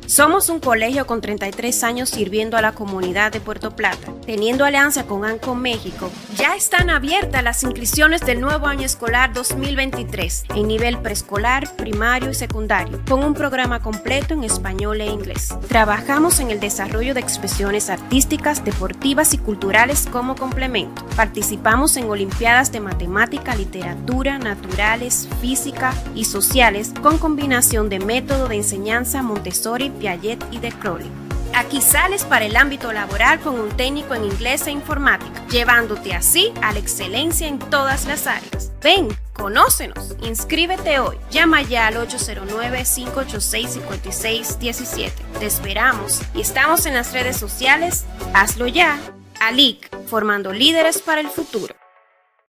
Somos un colegio con 33 años sirviendo a la comunidad de Puerto Plata. Teniendo alianza con ANCO México, ya están abiertas las inscripciones del nuevo año escolar 2023 en nivel preescolar, primario y secundario, con un programa completo en español e inglés. Trabajamos en el desarrollo de expresiones artísticas, deportivas y culturales como complemento. Participamos en olimpiadas de matemática, literatura, naturales, física y sociales con combinación de método de enseñanza Montessori, Piaget y de Crowley. Aquí sales para el ámbito laboral con un técnico en inglés e informática, llevándote así a la excelencia en todas las áreas. Ven, conócenos, inscríbete hoy. Llama ya al 809-586-5617. Te esperamos y estamos en las redes sociales. Hazlo ya. ALIC, formando líderes para el futuro.